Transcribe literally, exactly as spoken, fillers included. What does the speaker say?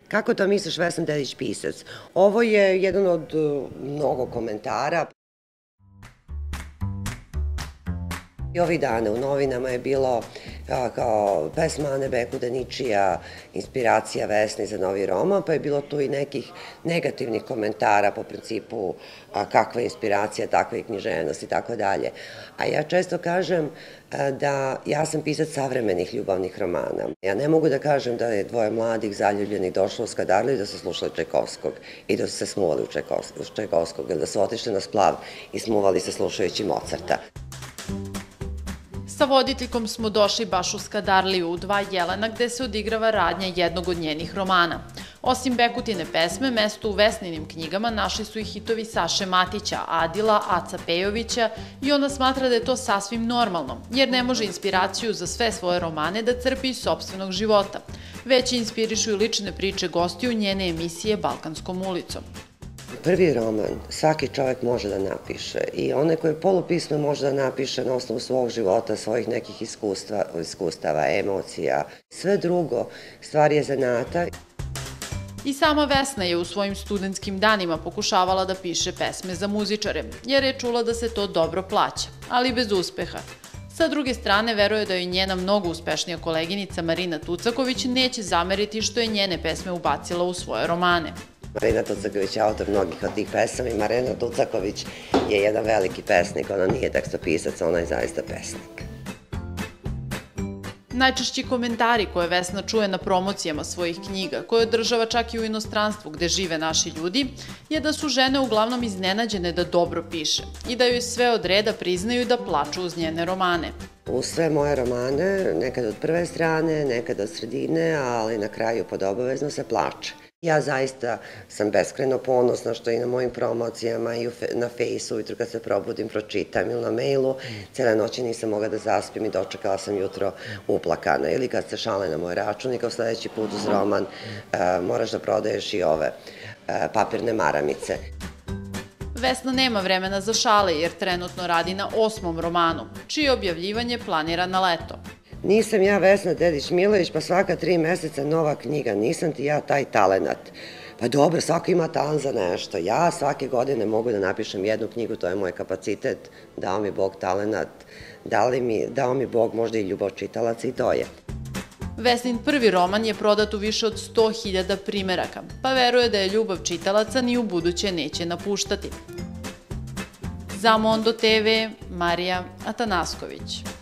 Kako to misliš, Vesna Dedić pisac? Ovo je jedan od mnogo komentara. I ovih dana u novinama je bilo kao pesma Ane Bekuda Ničija, inspiracija Vesni za novi roman, pa je bilo tu i nekih negativnih komentara po principu kakva je inspiracija, takva je književnost i tako dalje. A ja često kažem da ja sam pisac savremenih ljubavnih romana. Ja ne mogu da kažem da je dvoje mladih zaljubljenih došlo u Skadarliju i da su slušali Čajkovskog i da su se smuvali u Čajkovskog ili da su otišli na splav i smuvali se slušajući Mozarta. Sa voditeljkom smo došli baš u Skadarliju, u Dva jelena, gde se odigrava radnja jednog od njenih romana. Osim Bekutine pesme, mesto u Vesninim knjigama našli su i hitovi Saše Matića, Adila, Aca Pejovića i ona smatra da je to sasvim normalno, jer ne može inspiraciju za sve svoje romane da crpi iz sopstvenog života, već inspirišu i lične priče gostiju njene emisije Balkanskom ulicom. Prvi roman svaki čovek može da napiše i onaj koji je polupismen može da napiše na osnovu svog života, svojih nekih iskustava, emocija. Sve drugo stvar je zanata. I sama Vesna je u svojim studentskim danima pokušavala da piše pesme za muzičare, jer je čula da se to dobro plaća, ali bez uspeha. Sa druge strane, veruje da joj njena mnogo uspešnija koleginica Marina Tucaković neće zameriti što je njene pesme ubacila u svoje romane. Marina Tucaković je autor mnogih od tih pesama i Marina Tucaković je jedan veliki pesnik, ona nije tekstopisac, ona je zaista pesnik. Najčešći komentari koje Vesna čuje na promocijama svojih knjiga, koje održava čak i u inostranstvu gde žive naši ljudi, je da su žene uglavnom iznenađene da dobro piše i da joj sve od reda priznaju da plaču uz njene romane. U sve moje romane, nekad od prve strane, nekad od sredine, ali na kraju pod obavezno se plače. Ja zaista sam beskrajno ponosna što i na mojim promocijama i na fejsu ujutru kad se probudim pročitam ili na mailu, cele noći nisam mogla da zaspim i dočekala sam jutro uplakana. Ili kad se šale na moj račun i kao sledeći put uz roman moraš da prodaješ i ove papirne maramice. Vesna nema vremena za šale jer trenutno radi na osmom romanu, čije objavljivanje planira na leto. Nisam ja Vesna Dedić Milović, pa svaka tri meseca nova knjiga, nisam ti ja taj talenat. Pa dobro, svako ima talent za nešto. Ja svake godine mogu da napišem jednu knjigu, to je moj kapacitet, dao mi Bog talenat, dao mi Bog možda i ljubav čitalaca i to je. Vesnin prvi roman je prodat u više od sto hiljada primeraka, pa veruje da je ljubav čitalaca ni u buduće neće napuštati. Za Mondo te ve, Marija Atanasković.